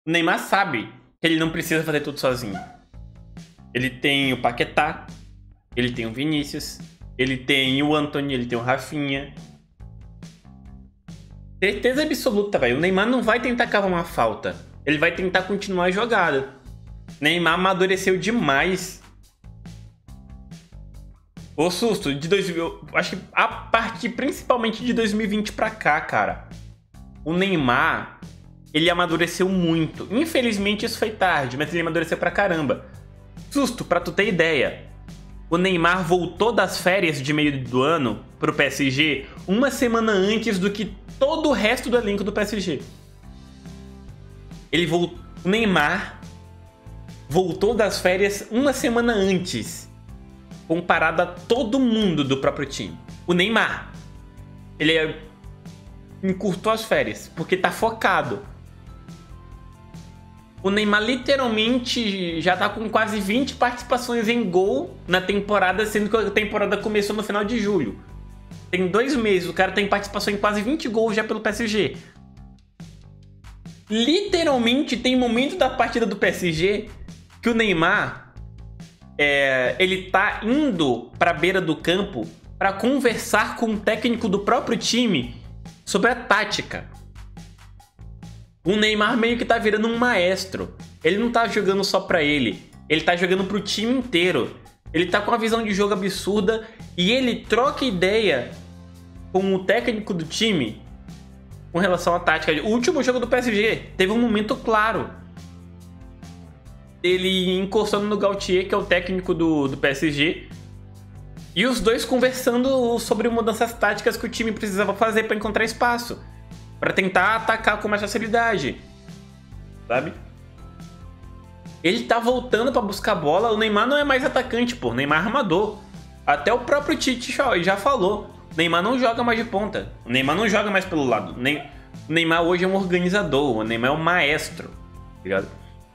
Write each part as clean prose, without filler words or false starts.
O Neymar sabe que ele não precisa fazer tudo sozinho. Ele tem o Paquetá, ele tem o Vinícius, ele tem o Antony, ele tem o Rafinha. Certeza absoluta, velho. O Neymar não vai tentar cavar uma falta. Ele vai tentar continuar a jogada. Neymar amadureceu demais. O susto de 2000, acho que a partir principalmente de 2020 pra cá, cara. O Neymar, ele amadureceu muito. Infelizmente isso foi tarde, mas ele amadureceu pra caramba. Susto, pra tu ter ideia. O Neymar voltou das férias de meio do ano pro PSG uma semana antes do que todo o resto do elenco do PSG. O Neymar voltou das férias uma semana antes, comparado a todo mundo do próprio time. O Neymar, ele encurtou as férias, porque tá focado. O Neymar literalmente já tá com quase 20 participações em gol na temporada, sendo que a temporada começou no final de julho. Tem 2 meses, o cara tem participação em quase 20 gols já pelo PSG. Literalmente tem momento da partida do PSG que o Neymar ele tá indo pra beira do campo para conversar com o técnico do próprio time sobre a tática. O Neymar meio que tá virando um maestro. Ele não tá jogando só pra ele. Ele tá jogando pro time inteiro. Ele tá com uma visão de jogo absurda e ele troca ideia com o técnico do time com relação à tática. O último jogo do PSG teve um momento claro. Ele encostando no Galtier, que é o técnico do PSG. E os dois conversando sobre mudanças táticas que o time precisava fazer pra encontrar espaço. Pra tentar atacar com mais facilidade. Sabe? Ele tá voltando pra buscar bola. O Neymar não é mais atacante, pô. O Neymar é armador. Até o próprio Tite já falou. O Neymar não joga mais de ponta. O Neymar não joga mais pelo lado. O Neymar hoje é um organizador. O Neymar é um maestro. Tá ligado?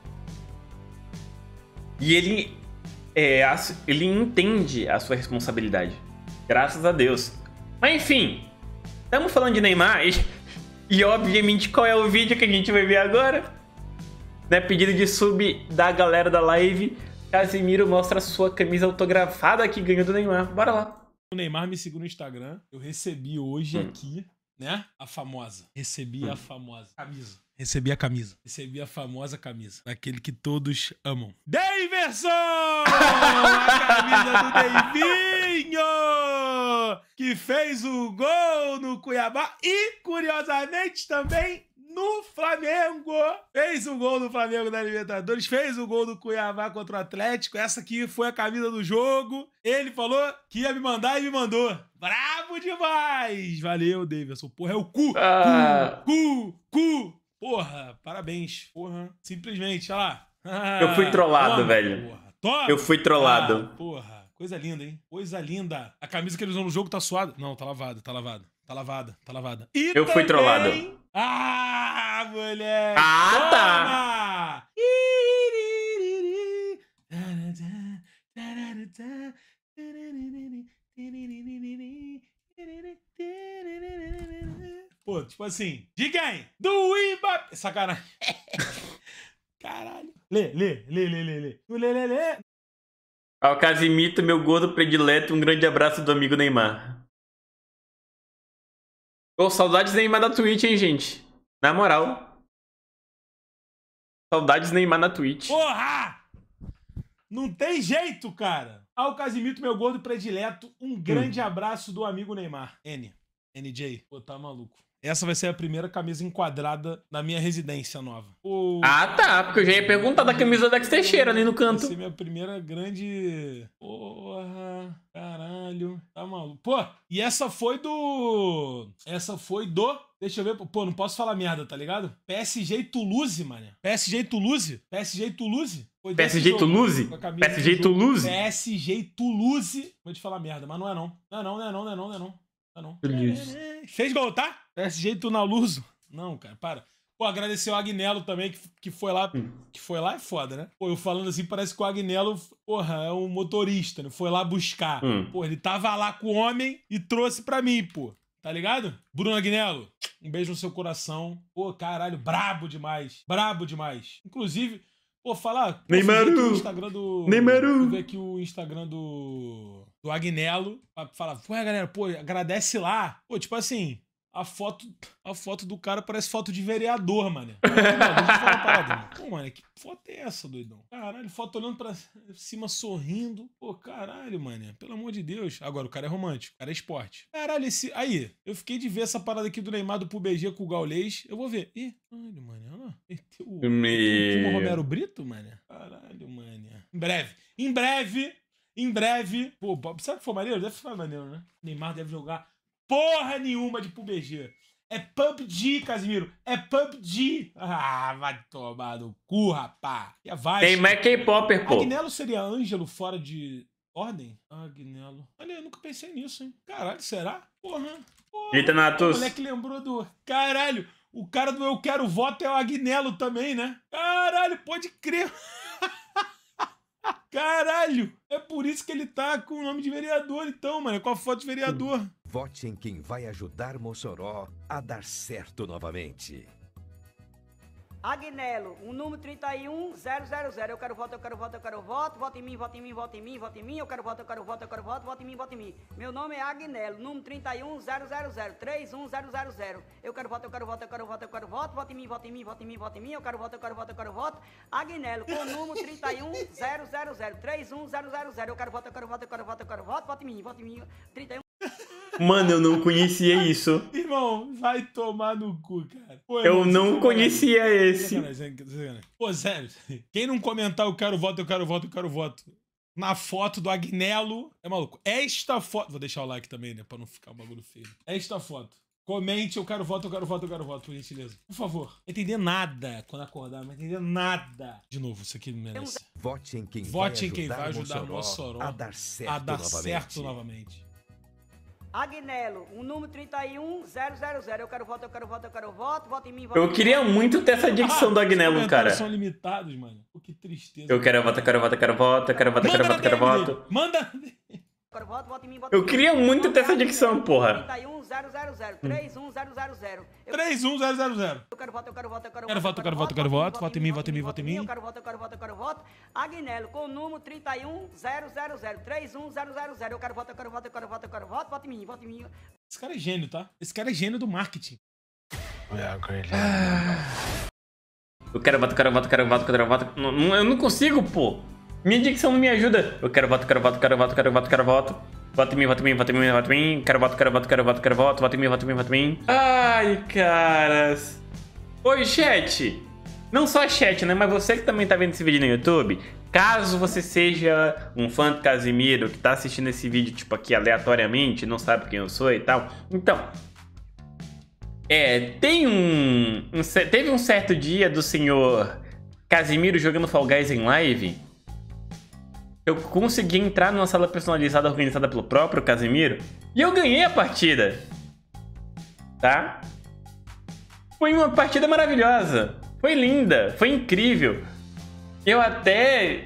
E ele entende a sua responsabilidade. Graças a Deus. Mas enfim. Estamos falando de Neymar e obviamente qual é o vídeo que a gente vai ver agora? Né, pedido de sub da galera da live. Casimiro mostra a sua camisa autografada que ganhou do Neymar. Bora lá. O Neymar me seguiu no Instagram. Eu recebi hoje aqui, né? A famosa. Recebi a famosa camisa. Recebi a camisa. Recebi a famosa camisa. Daquele que todos amam. Daverson! A camisa do Deivinho! Que fez o gol no Cuiabá e, curiosamente, também no Flamengo. Fez o gol no Flamengo na Libertadores, fez o gol do Cuiabá contra o Atlético. Essa aqui foi a camisa do jogo. Ele falou que ia me mandar e me mandou. Bravo demais! Valeu, Davidson. Porra, é o cu! Cu! Porra, parabéns. Porra, simplesmente, olha lá. Eu fui trollado, velho. Porra, toma. Eu fui trollado. Porra, coisa linda, hein? Coisa linda. A camisa que ele usou no jogo tá suada. Não, tá lavada. E eu fui trollado. Ah, moleque! Ah, tá! Pô, tipo assim, de quem? Do Mbappé! Sacanagem. Caralho. Lê. Lê. Ao Casimito, meu gordo predileto, um grande abraço do amigo Neymar. Pô, saudades Neymar da Twitch, hein, gente? Na moral. Saudades Neymar na Twitch. Porra! Não tem jeito, cara. Ao Casimito, meu gordo predileto, um grande abraço do amigo Neymar. NJ. Pô, tá maluco. Essa vai ser a primeira camisa enquadrada na minha residência nova. Pô, ah, tá. Porque eu já ia perguntar da camisa da Dex Teixeira ali no canto. Vai ser minha primeira grande... Porra, caralho. Tá maluco. Pô, e essa foi do... Deixa eu ver. Pô, não posso falar merda, tá ligado? PSG e Toulouse, mano. PSG e Toulouse. PSG e Toulouse? PSG e Toulouse? PSG e Toulouse. Vou te falar merda, mas não é não. Não. Fez gol, tá? PSG e Toulouse. Não, cara, para. Pô, agradecer o Agnello também, que foi lá. Que foi lá é foda, né? Pô, eu falando assim, parece que o Agnello, porra, é um motorista, né? Foi lá buscar. Pô, ele tava lá com o homem e trouxe pra mim, pô. tá ligado? Bruno Agnello, um beijo no seu coração. Pô, caralho, brabo demais. Brabo demais. Inclusive, pô, falar... Neymaru! Eu vi aqui o Instagram do Agnello pra falar, pô, galera, pô, agradece lá. Pô, tipo assim... A foto do cara parece foto de vereador, mano. Pô, mano, que foto é essa, doidão? Caralho, foto olhando pra cima, sorrindo. Pô, caralho, mano. Pelo amor de Deus. Agora, o cara é romântico, o cara é esporte. Caralho, Aí, eu fiquei de ver essa parada aqui do Neymar do PUBG com o Gaulês. Eu vou ver. Ih, caralho, mano. Olha lá. Meteu o Romero Brito, mano. Caralho, mano. Em breve. Pô, sabe que foi maneiro? Deve ficar maneiro, né? Neymar deve jogar porra nenhuma de PUBG. É PUBG, Casimiro. É PUBG. Ah, vai tomar no cu, rapá. Tem mais K-Popper, pô. Agnello seria Ângelo fora de ordem? Agnello. Olha, eu nunca pensei nisso, hein. Caralho, será? Porra. Eita, Natus. O moleque lembrou do... Caralho, o cara do Eu Quero Voto é o Agnello também, né? Caralho, pode crer. Caralho, é por isso que ele tá com o nome de vereador, então, mano. Com a foto de vereador. Vote em quem vai ajudar Mossoró a dar certo novamente. Agnello, o número 31000. Eu quero voto, eu quero voto, eu quero voto. Vote em mim, vote em mim, vote em mim, vote em mim. Eu quero voto, eu quero voto, eu quero voto. Vote em mim, vote em mim. Meu nome é Agnello, número 31000. 31000. Eu quero voto, eu quero voto, eu quero voto, eu quero voto. Vote em mim, vote em mim, vote em mim, vote em mim. Eu quero voto, eu quero voto, eu quero voto. Agnello, com o número 31000. 31000. Eu quero voto, eu quero voto, eu quero voto, eu quero voto. Vote em mim, vote em mim. 31. Mano, eu não conhecia isso. Irmão, vai tomar no cu, cara. Pô, eu não conhecia esse. Pô, sério. Quem não comentar eu quero voto, eu quero voto, eu quero voto na foto do Agnello é maluco. Esta foto... Vou deixar o like também, né? Pra não ficar um bagulho feio. Esta foto. Comente, eu quero voto, eu quero voto, eu quero voto, por gentileza. Por favor. Não entender nada quando acordar, não entender nada. De novo, isso aqui não merece. Vote em quem vai ajudar Mossoró a dar certo novamente. Agnello, o número 31000. Eu quero voto, eu quero voto, eu quero voto. Vote em mim, vote Eu queria muito ter essa dicção do Agnello, cara. São limitados, mano. Pô, que tristeza. Eu quero voto, eu quero voto, eu quero voto, eu quero voto, eu quero voto, eu quero voto. Manda! Eu queria muito ter essa dicção, porra. 31000. 31000. Eu quero voto, eu quero voto, eu quero voto. Quero voto, eu quero voto, eu quero voto. Voto em mim, voto em mim, voto em mim. Eu quero voto, eu quero voto, eu quero voto. Agnello, com o número 31000. 31000. Eu quero voto, eu quero voto, eu quero voto, eu quero voto. Vote em mim, vote em mim. Esse cara é gênio, tá? Esse cara é gênio do marketing. Eu quero voto, eu quero voto, eu quero voto, eu quero voto. Eu não consigo, pô. Minha dicção não me ajuda. Eu quero voto, eu quero voto, eu quero voto, eu quero voto, eu quero voto. Voto em mim, voto em mim, voto em mim, voto em mim. Quero voto, quero voto, quero voto, quero voto. Voto em mim, voto em mim, voto em mim. Ai, caras. Oi, chat. Não só chat, né? Mas você que também tá vendo esse vídeo no YouTube. Caso você seja um fã do Casimiro, que tá assistindo esse vídeo, tipo, aqui aleatoriamente, não sabe quem eu sou e tal. Então, teve um certo dia do senhor Casimiro jogando Fall Guys em live. Eu consegui entrar numa sala personalizada organizada pelo próprio Casimiro e eu ganhei a partida. Tá? Foi uma partida maravilhosa. Foi linda, foi incrível. Eu até...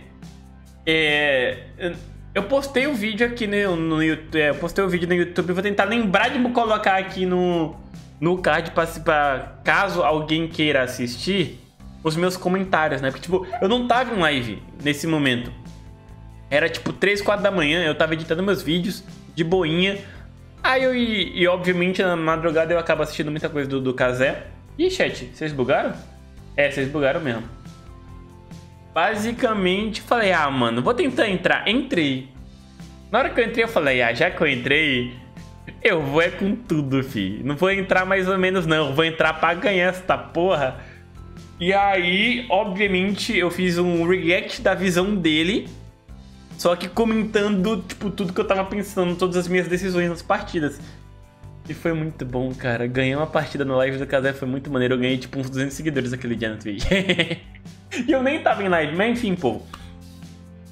eu postei o vídeo aqui no YouTube. Eu postei o vídeo no YouTube. Vou tentar lembrar de colocar aqui no card pra caso alguém queira assistir os meus comentários, né? Porque, tipo, eu não tava em live nesse momento. Era tipo 3, 4 da manhã, eu tava editando meus vídeos de boinha. Aí obviamente na madrugada eu acabo assistindo muita coisa do Kazé. Ih, chat, vocês bugaram? É, vocês bugaram mesmo. Basicamente, falei, mano, vou tentar entrar. Entrei. Na hora que eu entrei, eu falei, já que eu entrei, eu vou com tudo, fi. Não vou entrar mais ou menos, não. Eu vou entrar pra ganhar essa porra. E aí, obviamente, eu fiz um react da visão dele. Só que comentando, tipo, tudo que eu tava pensando, todas as minhas decisões nas partidas. E foi muito bom, cara. Ganhar uma partida no live do Kazé foi muito maneiro. Eu ganhei, tipo, uns 200 seguidores aquele dia no Twitch. E eu nem tava em live, mas enfim, povo.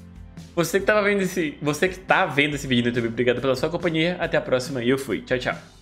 Você que tá vendo esse vídeo no YouTube, obrigado pela sua companhia. Até a próxima e eu fui. Tchau, tchau.